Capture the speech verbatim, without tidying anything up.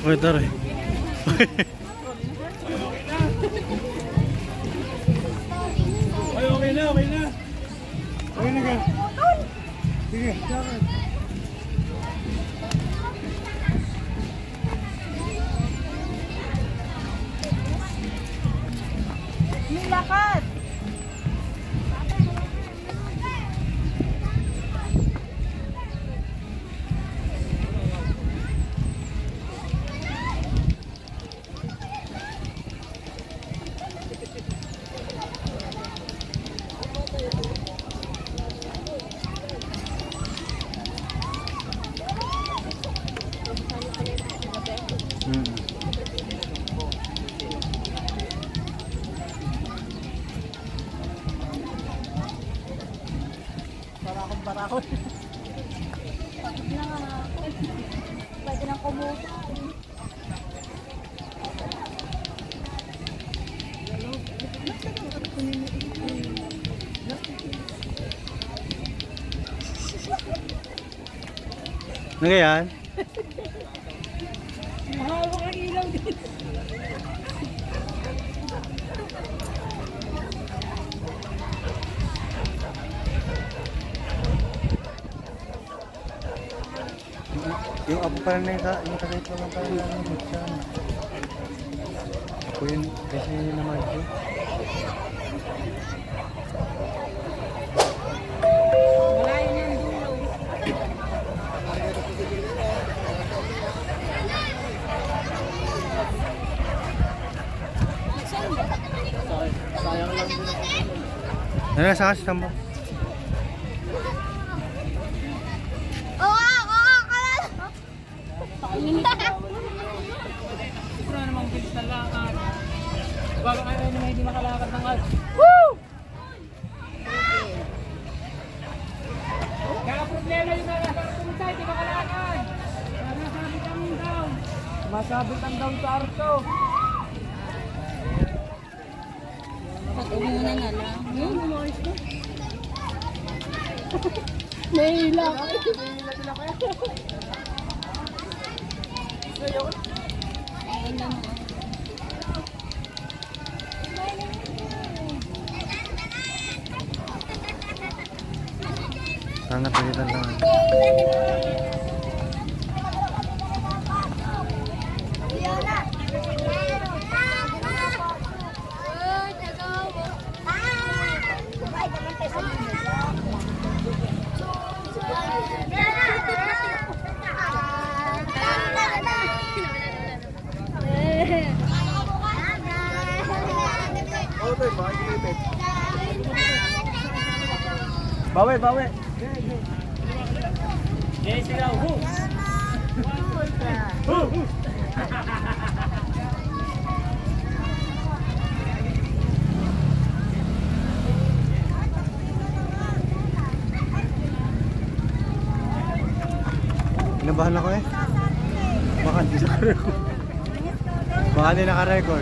Uy, tara. Ay, okay na, okay na. Okay na ka. Sige, lakad. Nilakad. Hmm. Barakon, barakon. Pagod na nga. Pwede nang kumuha. Ano yan? Mahawak ang ilaw dito. Yung apo pala na isa, yung kasait naman pala namin siya. Ako yun, kasi yun naman siya. Malayo na yung dulo. Sayang lang din. Ano sa kasi tambo? Wala namang bilis na lakad. Bago kayo naman hindi makalakad ng ad. Woo! Kaya problema yung mga pumunta, hindi makalakad. Masabit ang down. Masabit ang down sa arto. Pag-umunan na lang. Yun, umayos na. Nahihila ka. Nahihila sila kaya. Ngayon. Ayun lang mo. Sana pilitan lang. Bawi, bawi. Yes, sila. Hu. Hu. Kinabahan ako eh. Baka hindi naka-record. Baka hindi naka-record.